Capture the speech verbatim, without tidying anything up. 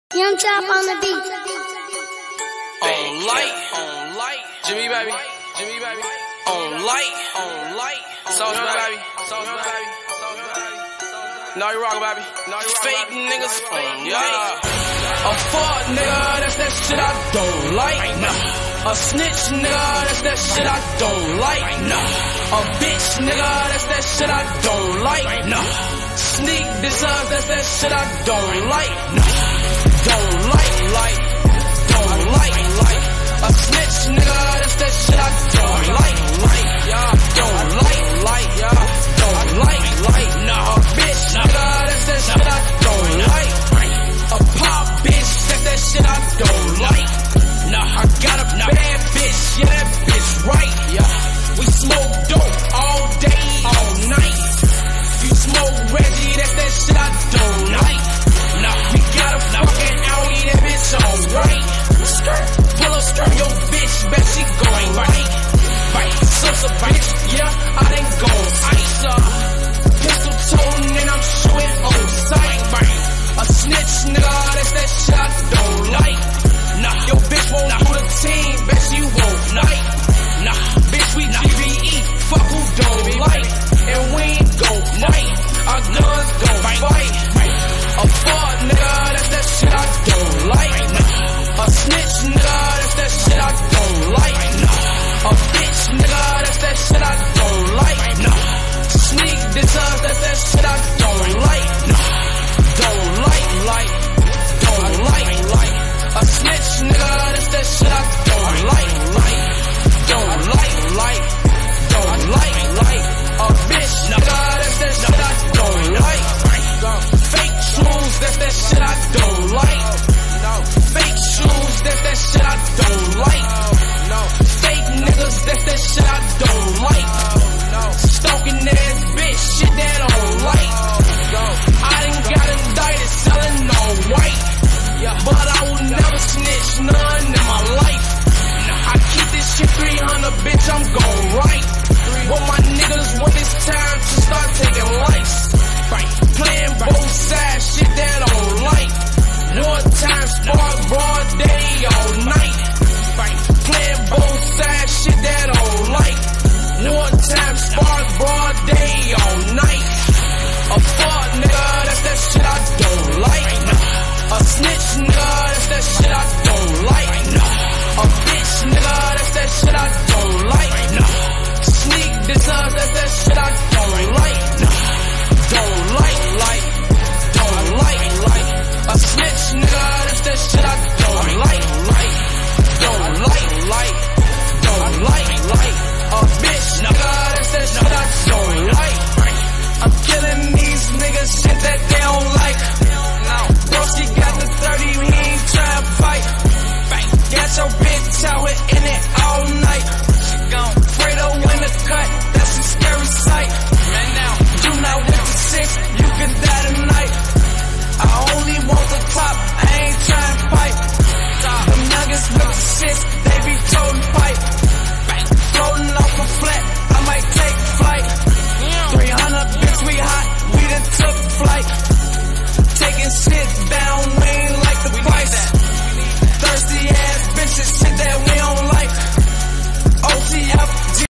Young Chop on the beat. On light, on light, Jimmy baby, Jimmy baby. On light, on light, Sauce baby, Sauce baby, Sauce baby. No, you rock baby, no, you rock fake niggas on yeah. A fuck nigga, that's that shit I don't like. Nah. A snitch nigga, that's that shit I don't like. Nah. A bitch nigga, that's that shit I don't like. Nah. Sneak deserves, that's that shit I don't like. Nah. Don't like, like, don't like, like. A snitch nigga, that's that shit I don't like, like. Yeah, don't like, like, yeah, don't like, like. Nah, a bitch nigga, that's that shit I don't like. A pop bitch, that's that shit I don't like. Nah, I got a bad bitch, yeah, that bitch right. Yeah, we smoke dope all day, all night. You smoke Reggie, that's that shit I don't like. Nah, we got a fucking Audi, that bitch alright. Skirt, pull up skirt, yo bitch, bet she going right. Right, so a bitch, yeah, I done go ice her. Pistol toting and I'm shooting on sight. Right, a snitch nigga, that's that shit I don't like. Nah, yo bitch won't do the team, bet she won't night. Nah, bitch we G B E, fuck who don't like. And we ain't gon' fight, our guns gon' fight. A fuck nigga, that's that shit I don't like. A snitch nigga, that's that shit I don't like. A bitch nigga, that's that shit I don't like. Sneak deserves, that's that shit I don't like. Don't like, like, don't like, like. A snitch nigga, that's that shit I don't like. Don't like, like, don't like, like. A bitch nigga, that's that shit I don't like. Fake shoes, that's that shit I don't like. Fake shoes, that's that shit I don't like. Fake niggas, that's that shit I don't like. Stalking ass bitch, shit that I don't like. I done got indicted selling all white, but I will never snitch none in my life. I keep this shit three hundred, bitch, I'm gon' right. Well, my niggas, when it's time to start taking life. Playing both sides, shit that I don't like. Wartime spark, broad day, all night. Playing both sides, shit that I don't like. Wartime spark, broad day, all night. A fuck nigga, that's that shit I don't like. A snitch nigga, that's that shit I don't like. A bitch nigga, that's that shit I don't like. Sneak deserves, that's that shit I don't like. Don't like, like, don't like, like. A snitch nigga,